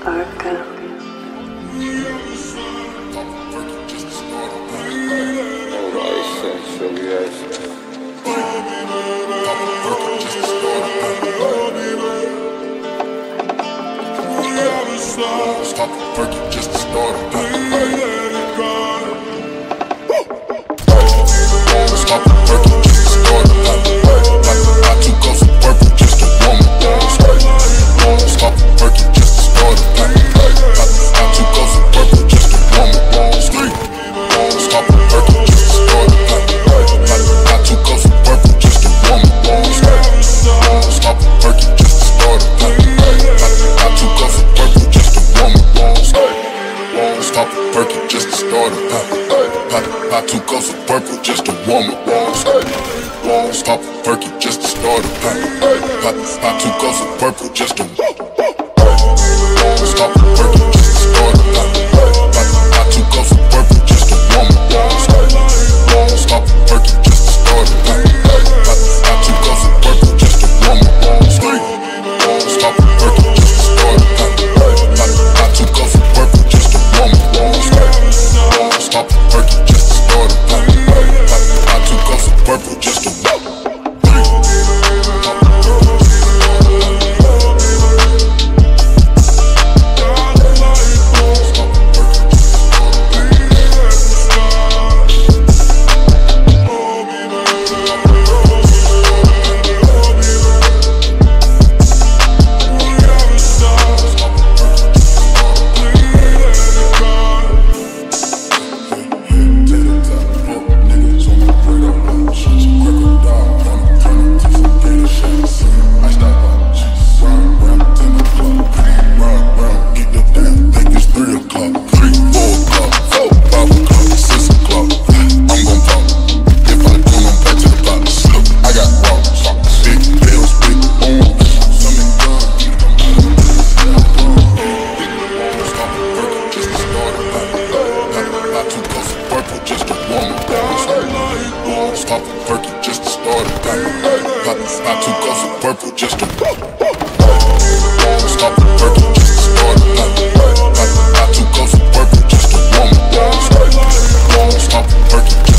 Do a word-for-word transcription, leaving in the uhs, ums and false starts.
Parker. Stop the perky just to start a Stop the perky just to start a I two cups of purple just to warm up. Stop the perky just to start a I two cups of purple just to warm up. Stop the perky just to start a I two cups of purple just to warm up. Stop the perky just to start a I two cups of purple just to warm up. Stop the perky just to start a I two cups of purple just to warm up. Stop the perky just to start a I two cups of purple just to Stop the perky just to start a I two cups of purple just to warm up. Stop the perky just to start a I two cups of purple just to warm up. Stop the perky just to start a I two cups of purple just to warm up. Stop the perky just to start a I two cups of purple just to Stop the perky just to start a I two cups of purple just to Stop the perky just to start a I two cups of purple just to warm up. Stop the perky just